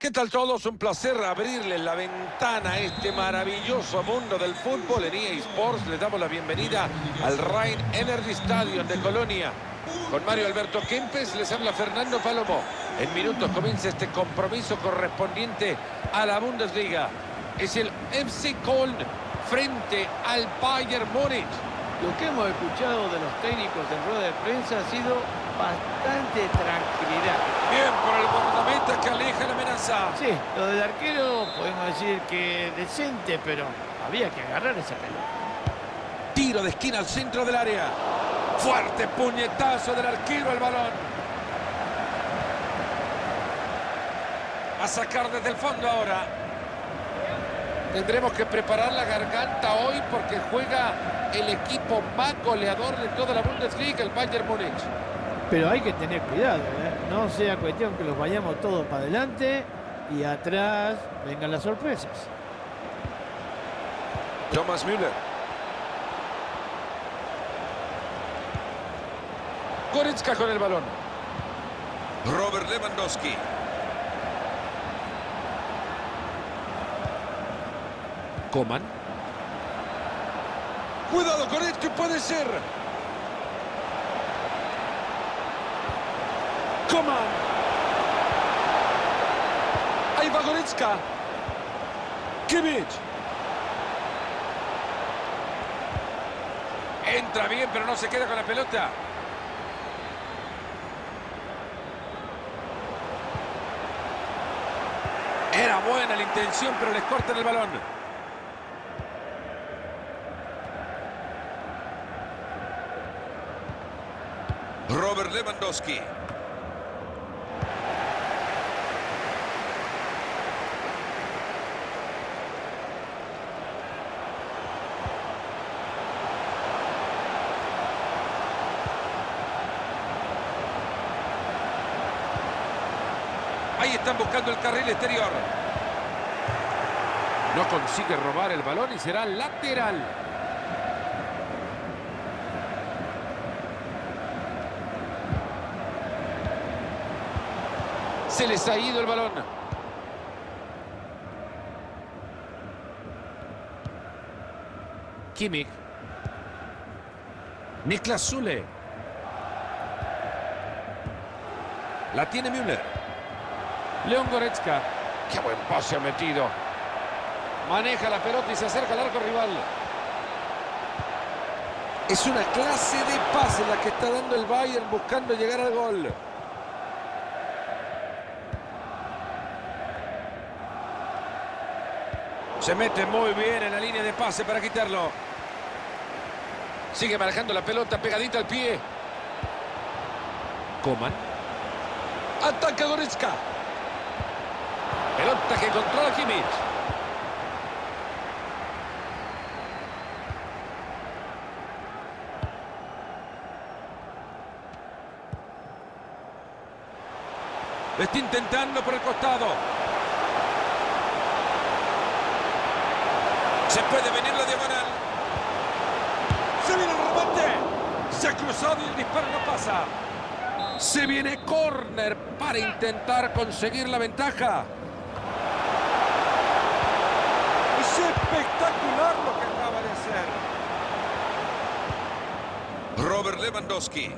¿Qué tal todos? Un placer abrirles la ventana a este maravilloso mundo del fútbol. En EA Sports les damos la bienvenida al Rhein Energy Stadium de Colonia. Con Mario Alberto Kempes les habla Fernando Palomo. En minutos comienza este compromiso correspondiente a la Bundesliga. Es el FC Köln frente al Bayern Múnich. Lo que hemos escuchado de los técnicos en rueda de prensa ha sido bastante tranquilidad. Bien por el guardameta que aleja la amenaza. Sí, lo del arquero podemos decir que decente, pero había que agarrar esa pelota. Tiro de esquina al centro del área. Fuerte puñetazo del arquero al balón. A sacar desde el fondo ahora. Tendremos que preparar la garganta hoy porque juega el equipo más goleador de toda la Bundesliga, el Bayern Múnich. Pero hay que tener cuidado, ¿eh? No sea cuestión que los vayamos todos para adelante y atrás vengan las sorpresas. Thomas Müller. Goretzka con el balón. Robert Lewandowski. Coman. Cuidado con esto, puede ser. Coman. Ahí va Goretzka. Kimmich. Entra bien, pero no se queda con la pelota. Era buena la intención, pero les cortan el balón. Robert Lewandowski. Ahí están buscando el carril exterior. No consigue robar el balón y será lateral. Se les ha ido el balón. Kimmich. Niklas Süle. La tiene Müller. Leon Goretzka. Qué buen pase ha metido. Maneja la pelota y se acerca al arco rival. Es una clase de pase la que está dando el Bayern buscando llegar al gol. Se mete muy bien en la línea de pase para quitarlo. Sigue manejando la pelota pegadita al pie. Coman. Ataca Goretzka. Pelota que controla Kimmich. Lo está intentando por el costado. Se puede venir la diagonal. Se viene el remate. Se ha cruzado y el disparo no pasa. Se viene córner para intentar conseguir la ventaja. Es espectacular lo que acaba de hacer. Robert Lewandowski.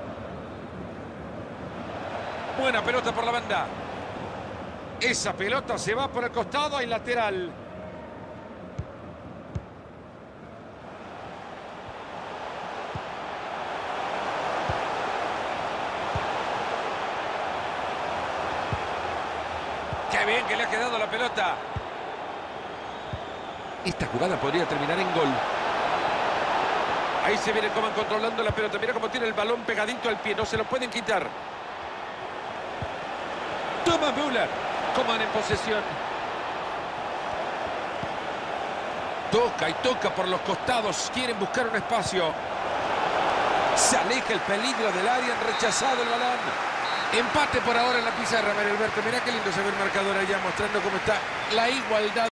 Buena pelota por la banda. Esa pelota se va por el costado y lateral. Qué bien que le ha quedado la pelota. Esta jugada podría terminar en gol. Ahí se viene Coman controlando la pelota. Mira cómo tiene el balón pegadito al pie. No se lo pueden quitar. Thomas Müller. Coman en posesión. Toca y toca por los costados. Quieren buscar un espacio. Se aleja el peligro del área. Han rechazado el balón. Empate por ahora en la pizarra, Mario Alberto. Mirá qué lindo se ve el marcador allá mostrando cómo está la igualdad.